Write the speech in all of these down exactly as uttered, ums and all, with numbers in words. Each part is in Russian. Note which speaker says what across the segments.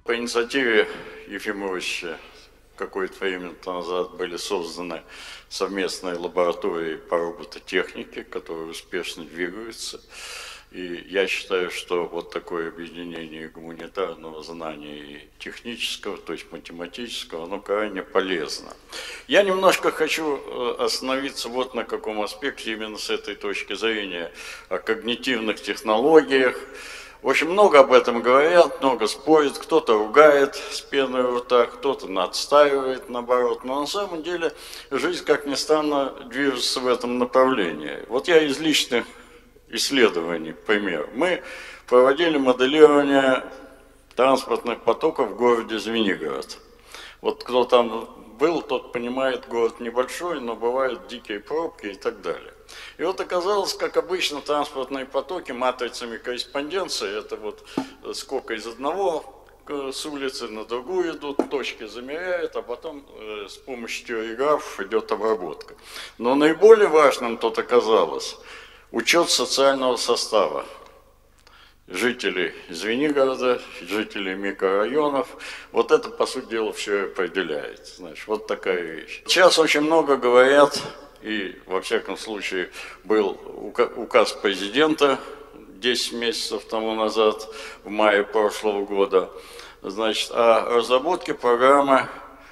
Speaker 1: по инициативе Ефимовича какое-то время назад были созданы совместные лаборатории по робототехнике, которые успешно двигаются. И я считаю, что вот такое объединение гуманитарного знания и технического, то есть математического, оно крайне полезно. Я немножко хочу остановиться вот на каком аспекте именно с этой точки зрения, о когнитивных технологиях. В общем, много об этом говорят, много спорят, кто-то ругает с пеной у рта, кто-то отстаивает, наоборот. Но на самом деле жизнь, как ни странно, движется в этом направлении. Вот я из личных исследований, пример. Мы проводили моделирование транспортных потоков в городе Звенигород. Вот кто там был, тот понимает, город небольшой, но бывают дикие пробки и так далее. И вот оказалось, как обычно, транспортные потоки матрицами корреспонденции, это вот сколько из одного с улицы на другую идут, точки замеряют, а потом э, с помощью теории графов идет обработка. Но наиболее важным тут оказалось учет социального состава жителей Звенигорода, жителей микрорайонов. Вот это, по сути дела, все определяет. Значит, вот такая вещь. Сейчас очень много говорят, и, во всяком случае, был указ президента десять месяцев тому назад, в мае прошлого года, значит, о разработке программы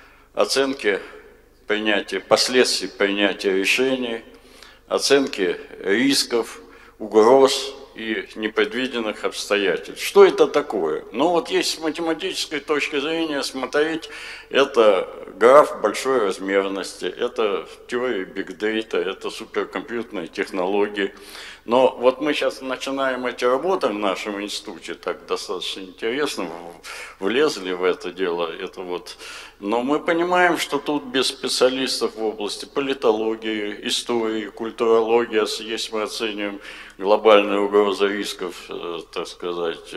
Speaker 1: оценки принятия, последствий принятия решений, оценки рисков, угроз и непредвиденных обстоятельств. Что это такое? Ну вот есть с математической точки зрения смотреть, это граф большой размерности, это теория бигдейта, это суперкомпьютерные технологии. Но вот мы сейчас начинаем эти работы в нашем институте, так достаточно интересно, влезли в это дело, это вот. Но мы понимаем, что тут без специалистов в области политологии, истории, культурологии, если мы оцениваем глобальные угрозы рисков, так сказать,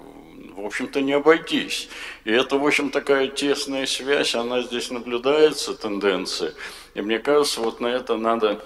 Speaker 1: в общем-то не обойтись. И это, в общем, такая тесная связь, она здесь наблюдается, тенденция. И мне кажется, вот на это надо...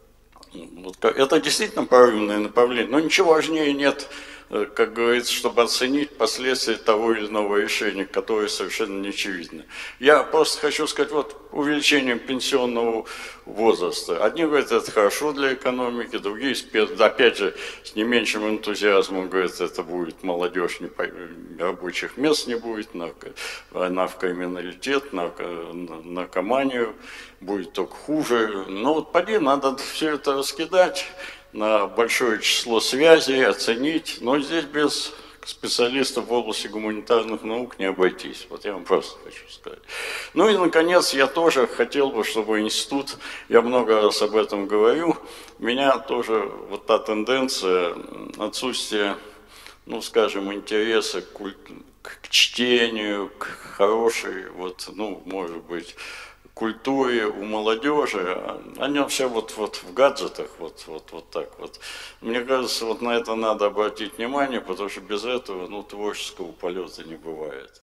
Speaker 1: Вот, это действительно правильное направление, но ничего важнее нет, как говорится, чтобы оценить последствия того или иного решения, которое совершенно не очевидно. Я просто хочу сказать, вот увеличение пенсионного возраста. Одни говорят, это хорошо для экономики, другие, опять же, с не меньшим энтузиазмом говорят, это будет молодежь, не по... рабочих мест не будет, война в криминалитет, наркоманию, будет только хуже. Но вот поди, надо все это раскидать на большое число связей, оценить, но здесь без специалистов в области гуманитарных наук не обойтись. Вот я вам просто хочу сказать. Ну и, наконец, я тоже хотел бы, чтобы институт, я много раз об этом говорю, меня тоже вот та тенденция, отсутствие, ну, скажем, интереса к, культ... к чтению, к хорошей, вот, ну, может быть, культуре у молодежи, они все вот, вот в гаджетах, вот, вот, вот так вот. Мне кажется, вот на это надо обратить внимание, потому что без этого, ну, творческого полета не бывает.